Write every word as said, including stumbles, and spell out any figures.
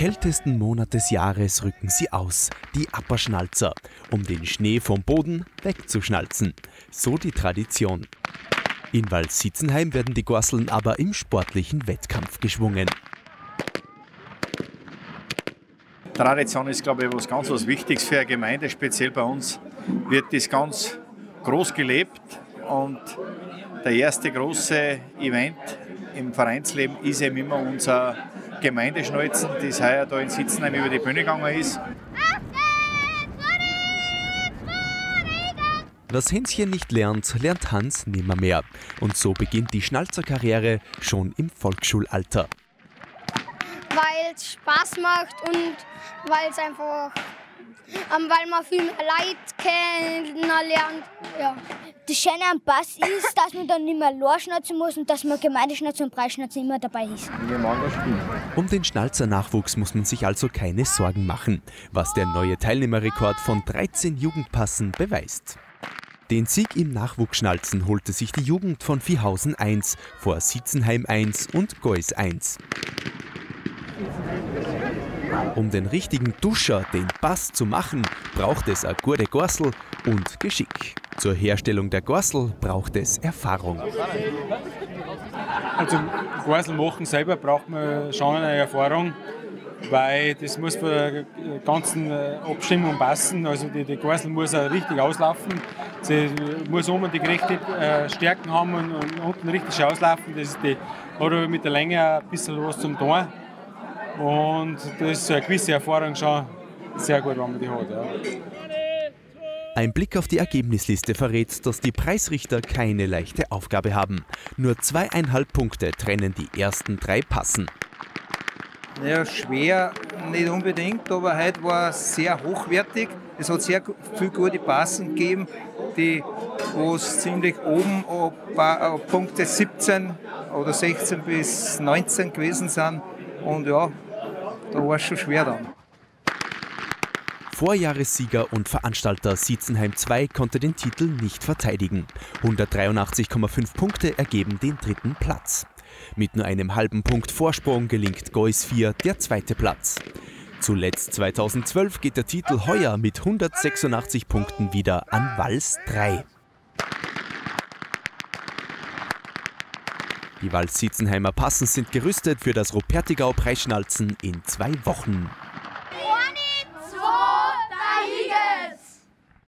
kältesten Monat des Jahres rücken sie aus, die Apperschnalzer, um den Schnee vom Boden wegzuschnalzen. So die Tradition. In Waldsitzenheim werden die Gorseln aber im sportlichen Wettkampf geschwungen. Tradition ist, glaube ich, was ganz was Wichtiges für eine Gemeinde. Speziell bei uns wird das ganz groß gelebt. Und der erste große Event im Vereinsleben ist eben immer unser Gemeindeschnalzen, das heuer da in Sitzenheim über die Bühne gegangen ist. Was Hänschen nicht lernt, lernt Hans nimmermehr. Und so beginnt die Schnalzerkarriere schon im Volksschulalter. Weil es Spaß macht und weil es einfach, ähm, weil man viel mehr Leute kennenlernt. Ja. Das Schöne am Pass ist, dass man dann nicht mehr losschnalzen muss und dass man Gemeindeschnalzen und Preisschnalzen immer dabei ist. Um den Schnalzer-Nachwuchs muss man sich also keine Sorgen machen, was der neue Teilnehmerrekord von dreizehn Jugendpassen beweist. Den Sieg im Nachwuchsschnalzen holte sich die Jugend von Viehhausen eins vor Sitzenheim eins und Gois eins. Um den richtigen Duscher, den Pass zu machen, braucht es eine gute Gorsel und Geschick. Zur Herstellung der Gorsel braucht es Erfahrung. Also Gorsel machen selber braucht man schon eine Erfahrung, weil das muss von der ganzen Abstimmung passen. Also die, die Gorsel muss auch richtig auslaufen. Sie muss oben die gerechte äh, Stärken haben und, und unten richtig auslaufen. Das ist die, hat mit der Länge ein bisschen was zum tun. Und das ist eine gewisse Erfahrung schon sehr gut, wenn man die hat. Ja. Ein Blick auf die Ergebnisliste verrät, dass die Preisrichter keine leichte Aufgabe haben. Nur zweieinhalb Punkte trennen die ersten drei Passen. Ja, schwer nicht unbedingt, aber heute war es sehr hochwertig. Es hat sehr viele gute Passen gegeben, die wo es ziemlich oben ab Punkte siebzehn oder sechzehn bis neunzehn gewesen sind. Und ja, da war es schon schwer dann. Vorjahressieger und Veranstalter Sitzenheim zwei konnte den Titel nicht verteidigen. hundertdreiundachtzig Komma fünf Punkte ergeben den dritten Platz. Mit nur einem halben Punkt Vorsprung gelingt Gois vier der zweite Platz. Zuletzt zweitausendzwölf geht der Titel heuer mit hundertsechsundachtzig Punkten wieder an Wals drei. Die Waldsitzenheimer Passen sind gerüstet für das Rupertigau-Preisschnalzen in zwei Wochen.